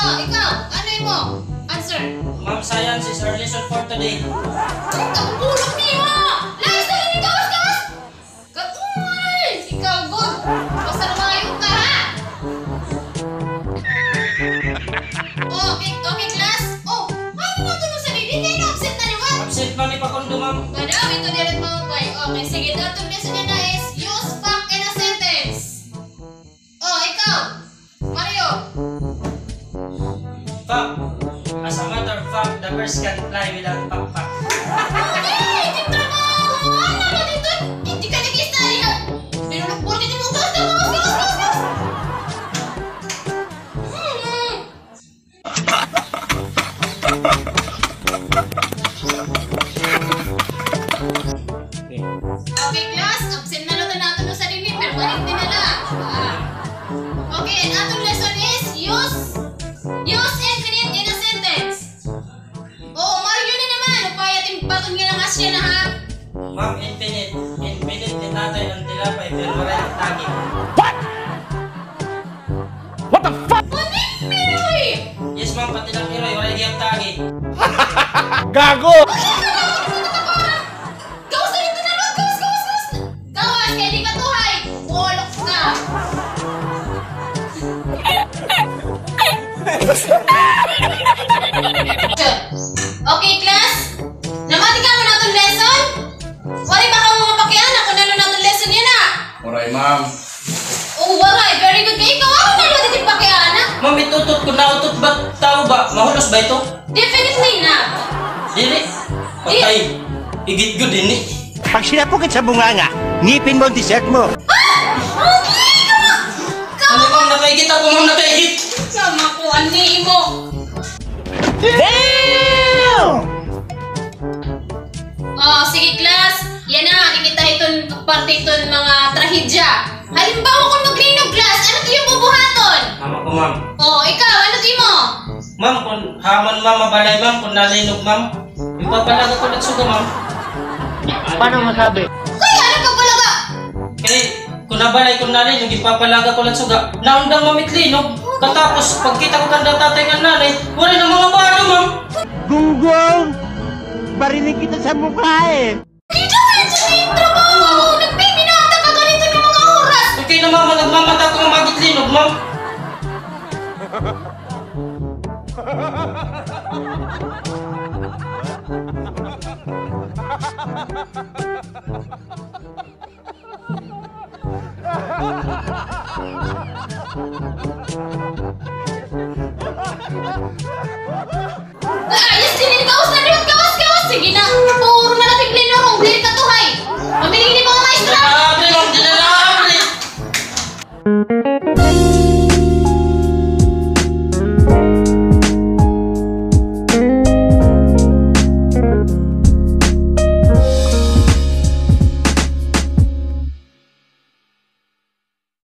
ikaw, ano yun mo? Answer. Ma'am, science is our lesson for today. Ang bulok niyo! Last na rin ikaw, Oscar! Katumay! Ikaw, good! Basta lumayong ka, ha? Okay, class? Oh, ano na ito nung sarili? Hindi na absent na naman. Absent, ma'am, ipakundo, ma'am. Madam, ito direct mga pay. Okay, sige, datong lesson niya na is use fact in a sentence. Oh, ikaw, Mario. Fact. As a matter of fact, the birds can fly without pakpak. Hey, hindi trabaho! Ano na dito? Hindi ka nag-study ha? Pinulok-pulok ito mo. Gas! Okay, class. Absent na lang natin no sa limit. Pero balik din na lang. Okay, and atong lesson is use infinite in a sentence. Oo, Mario na naman. Upaya timpatong nga ng asya na ha. Ma'am, infinite din natin ang tilapay pero wala yung taging. What the fuck? Pinoy! Yes, ma'am, pati lang heroy, wala yung taging. Gago! Gawas na dito na lang! Gawas! Gawas! Kaya di ka tuhay! Wolok ka! Okay, class? Namati ka mo na itong lesson? Wari ba ka mga pakian? Ako na lang na itong lesson yan ah! Alright, ma'am. Oh, waray! Very good ka! Ikaw ako na lang itong pakian ah! Ma'am, itutot ko na utot ba? Tao ba? Mahulos ba ito? Definitely na! Dili. Patay. Igit ko din eh. Pag sinapukit sa bunganga, ngipin mo ang dessert mo. Okay! Ano ma'am, nakaigit ako ma'am, nakaigit. Sama ko, ani mo! Damn! Oh, sige class. Yan na, nakikita itong parte itong mga trahedya. Halimbawa kung maglinog class, ano yung bubuhaton? Mama ko ma'am. Oh, ikaw, ano mo? Ma'am, kung hamon ma'am, mabalay ma'am, kung nalinog ma'am, ipapalaga ko nagsuga ma'am. Paano masabi? Kaya ano pagpalaga? Kaya, kung nabalay kung nalinog, ipapalaga ko nagsuga. Naundang mamitlinog, katapos pagkita ko kanda tatay ng nanay, wala na mga baro ma'am. Gunggong! Barinig kita sa mukha eh! Dito yan sa trabaho! Nagpipinata ka ganito ng mga oras! Okay na mama, nagmamata ko ng magitlinog ma'am. Ha ha ha!